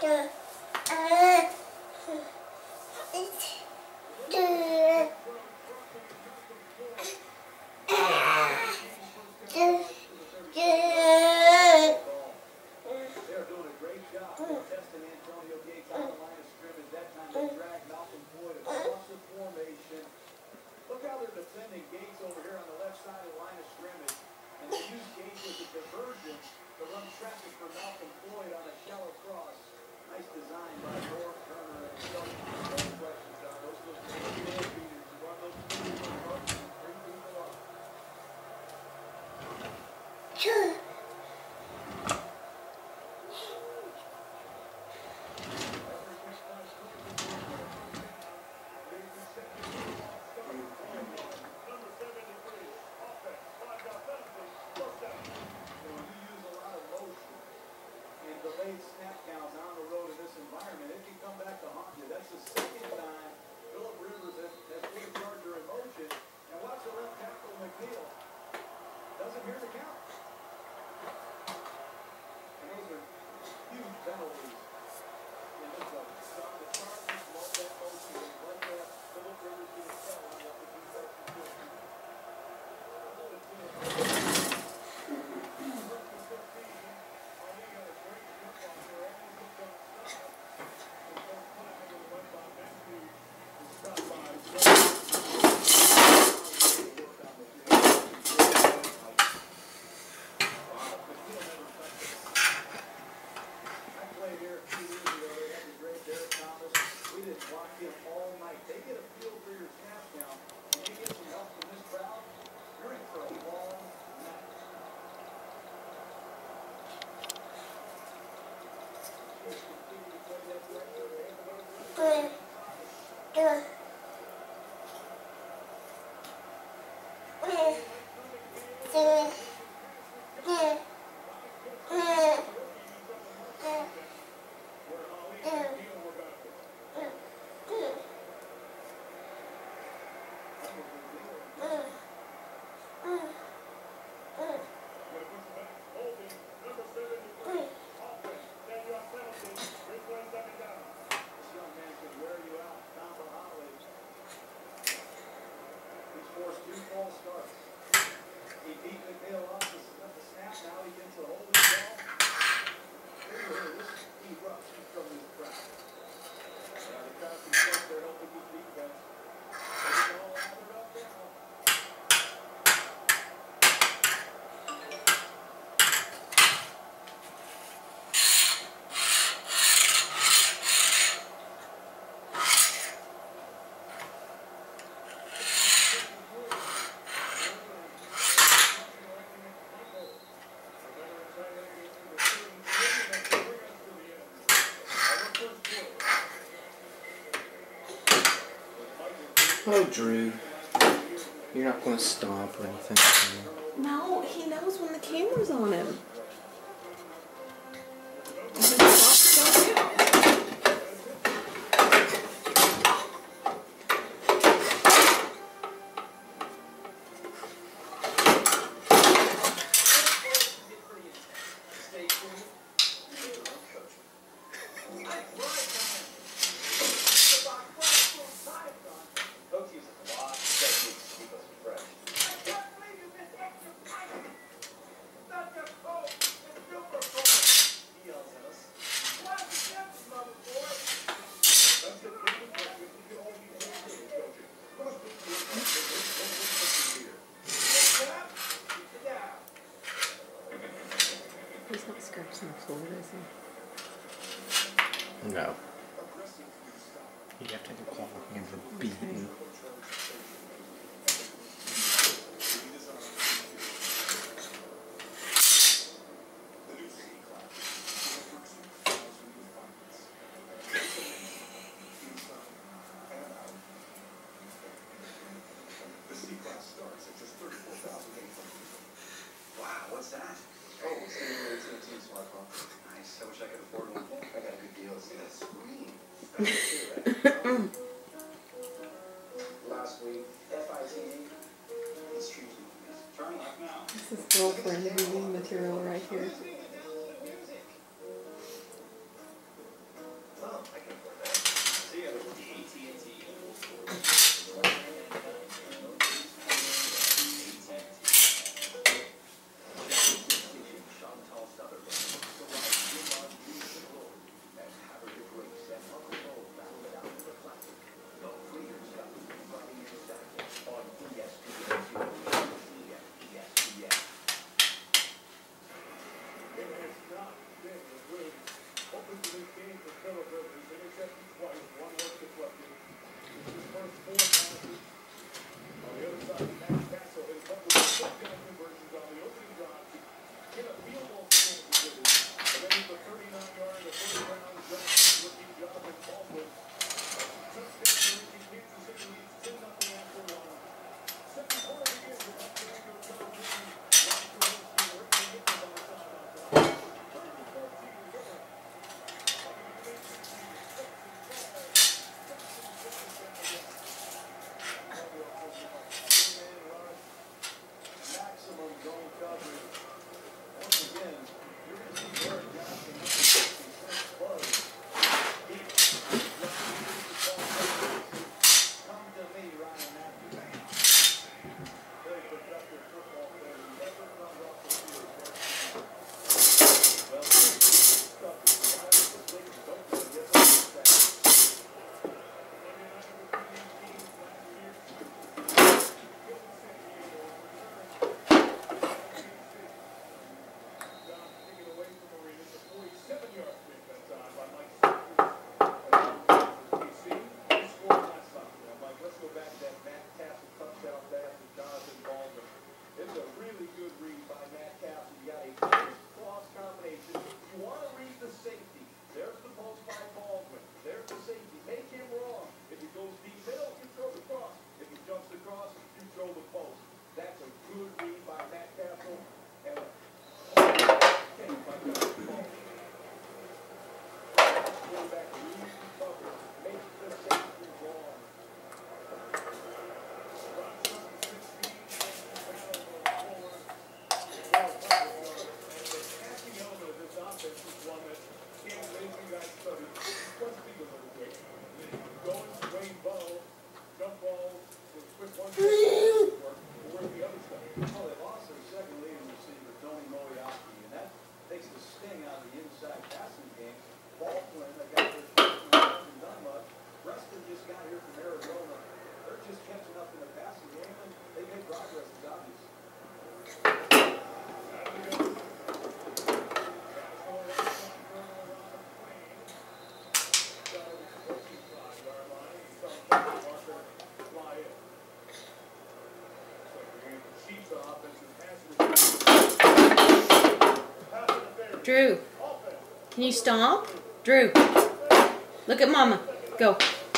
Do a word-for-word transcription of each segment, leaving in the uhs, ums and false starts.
Oh, Drew. You're not going to stop or anything. No, he knows when the camera's on him. He's not scratching the floor, is he? No. You have to have a claw hands are beaten. What's that? Oh, it's the new A T and T smartphone. Nice. I wish I could afford one. I got a good deal. See that screen? Last week, F I T E. It's treating me. Turn left now. This is girlfriend reading material right here. Drew, can you stomp? Drew, look at Mama. Go.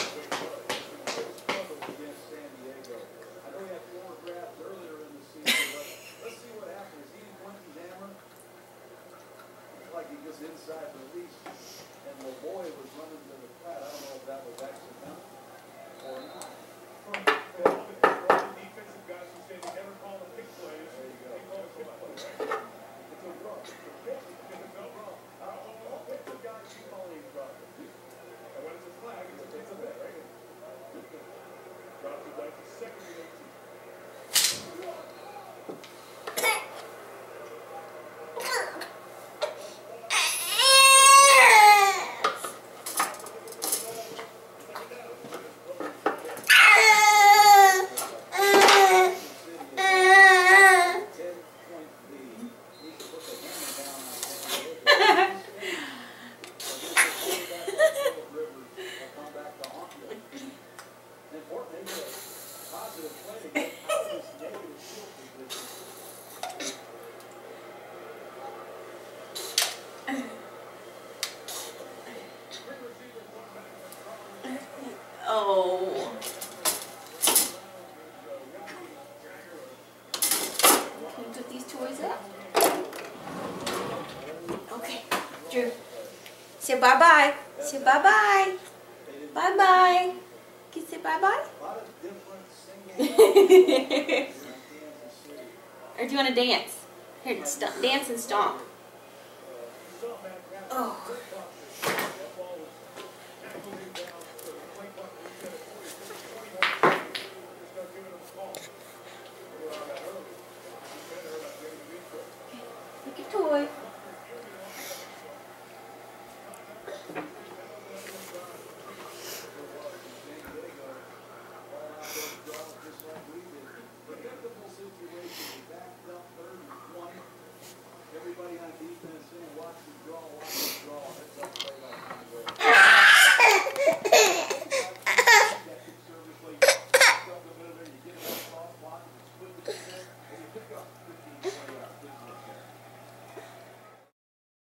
Oh. Can you put these toys up? Okay, Drew. Say bye-bye. Say bye-bye. Bye-bye. Can you say bye-bye? Or do you want to dance? Here, st dance and stomp. Oh.